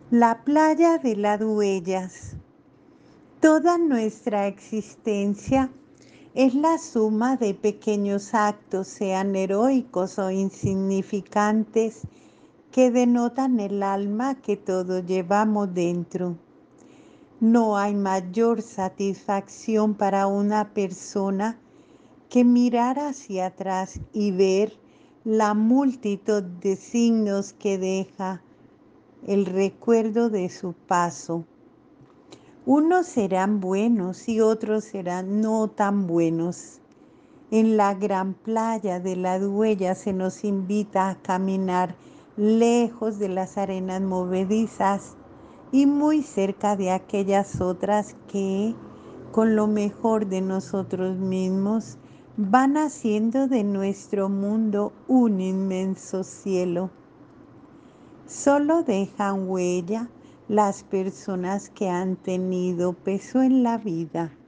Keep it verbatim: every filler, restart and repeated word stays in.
La playa de las huellas. Toda nuestra existencia es la suma de pequeños actos, sean heroicos o insignificantes, que denotan el alma que todos llevamos dentro. No hay mayor satisfacción para una persona que mirar hacia atrás y ver la multitud de signos que deja el recuerdo de su paso. Unos serán buenos y otros serán no tan buenos. En la gran playa de la Dueña se nos invita a caminar lejos de las arenas movedizas y muy cerca de aquellas otras que, con lo mejor de nosotros mismos, van haciendo de nuestro mundo un inmenso cielo. Solo dejan huella las personas que han tenido peso en la vida.